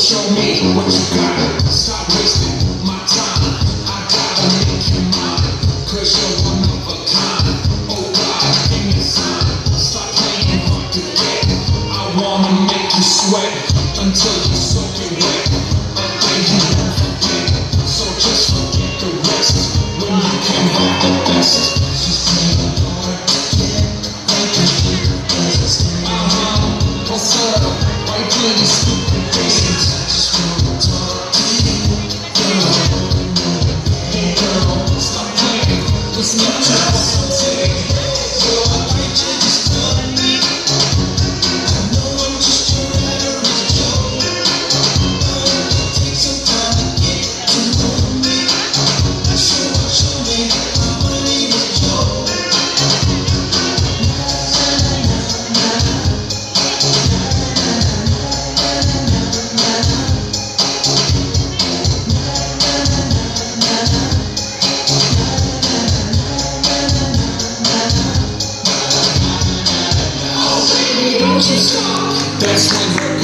show me what you got. Stop wasting my time. I gotta make you mine, 'cause you're one of a kind. Oh God, give me a sign. Stop playing hard to get. I wanna make you sweat until you're soaking wet. A day you won't forget, so just forget the rest when you can have the best. She's playing hard to get, like a shit does. What's up? Why you doing these stupid things? I just wanna talk to you, girl. Hey girl, stop playing. Listen up to what I'm saying. Girl, I like you, just love me. I know I'm just your average Joe, but take some time to get to know me. Show me how my name is Joe. Don't you stop. That's when